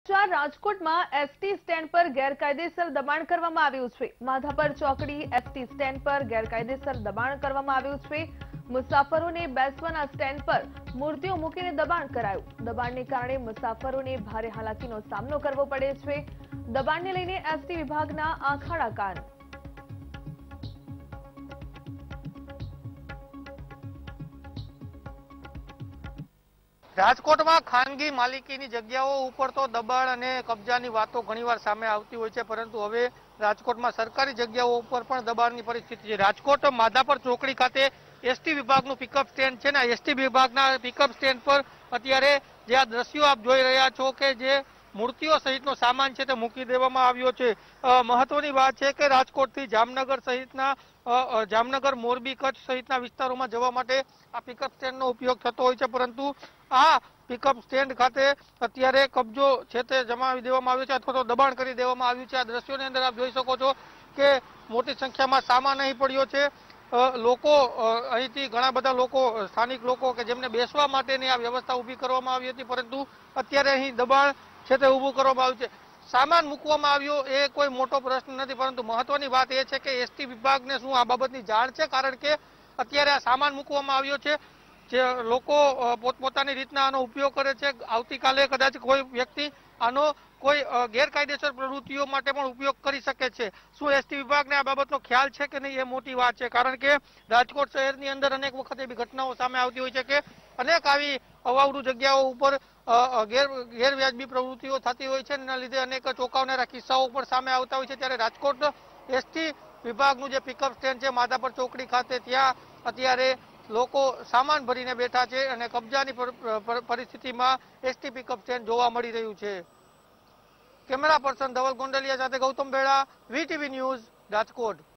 રાજકોટમાં ST stand પર ગેરકાયદેસર દબાણ કરવામાં આવ્યું છે। માધાપર ચોકડી એસટી સ્ટેન્ડ પર ગેરકાયદેસર દબાણ કરવામાં આવ્યું છે। મુસાફરોને બેસવાના સ્ટેન્ડ પર મૂર્તિઓ મૂકીને દબાણ કરાયું। દબાણને કારણે મુસાફરોને ભારે હાલાકીનો સામનો કરવો પડે છે। દબાણને લઈને એસટી વિભાગના આખાડા કાન। રાજકોટમાં ખાનગી માલિકીની જગ્યાઓ ઉપર તો દબાણ અને કબજાની વાતો ઘણીવાર સામે આવતી હોય છે, પરંતુ હવે રાજકોટમાં સરકારી જગ્યાઓ ઉપર પણ દબાણની પરિસ્થિતિ છે। રાજકોટ માધાપર ચોકડી ખાતે એસટી વિભાગનું પિકઅપ સ્ટેન્ડ છે ને, એસટી વિભાગના પિકઅપ સ્ટેન્ડ પર અત્યારે જે આ દ્રશ્યો આપ જોઈ રહ્યા છો કે જે મૂર્તિઓ સહિતનો સામાન છે તે મૂકી દેવામાં આવ્યો છે। મહત્વની વાત છે કે રાજકોટથી જામનગર સહિતના જામનગર, મોરબી, કચ્છ સહિતના વિસ્તારોમાં જવા માટે આ પિકઅપ સ્ટેન્ડનો ઉપયોગ થતો હોય છે, પરંતુ આ પિકઅપ સ્ટેન્ડ ખાતે અત્યારે કબજો છે તે જમાવી દેવામાં આવ્યો છે અથવા તો દબાણ કરી દેવામાં આવ્યું છે। આ દ્રશ્યોની અંદર આપ જોઈ શકો છો કે મોટી સંખ્યામાં સામાન અહીં પડ્યો છે। લોકો અહીંથી ઘણા બધા લોકો, સ્થાનિક લોકો કે જેમને બેસવા માટેની આ વ્યવસ્થા ઊભી કરવામાં આવી હતી, પરંતુ અત્યારે અહીં દબાણ છે તે ઊભું કરવામાં આવ્યું છે। સામાન મૂકવામાં આવ્યો એ કોઈ મોટો પ્રશ્ન નથી, પરંતુ મહત્વની વાત એ છે કે એસટી વિભાગને શું આ બાબતની જાણ છે? કારણ કે અત્યારે આ સામાન મૂકવામાં આવ્યો છે, જે લોકો પોતપોતાની રીતના આનો ઉપયોગ કરે છે। આવતીકાલે કદાચ કોઈ વ્યક્તિ આનો કોઈ ગેરકાયદેસર પ્રવૃત્તિઓ માટે પણ ઉપયોગ કરી શકે છે। શું એસટી વિભાગને આ બાબતનો ખ્યાલ છે કે નહીં, એ મોટી વાત છે। કારણ કે રાજકોટ શહેરની અંદર અનેક વખત એવી ઘટનાઓ સામે આવતી હોય છે કે અનેક આવી અવાવરૂ જગ્યાઓ ઉપર ગેરવ્યાજબી પ્રવૃત્તિઓ થતી હોય છે, એના લીધે અનેક ચોંકાવનારા કિસ્સાઓ પણ સામે આવતા હોય છે। ત્યારે રાજકોટ એસટી વિભાગનું જે પિકઅપ સ્ટેન્ડ છે માધાપર ચોકડી ખાતે, ત્યાં અત્યારે લોકો સામાન ભરીને બેઠા છે અને કબજાની પરિસ્થિતિમાં એસટી પિકઅપ સ્ટેન્ડ જોવા મળી રહ્યું છે। કેમેરા પર્સન ધવલ ગોંડલિયા સાથે ગૌતમ બેડા, વીટીવી ન્યૂઝ, રાજકોટ।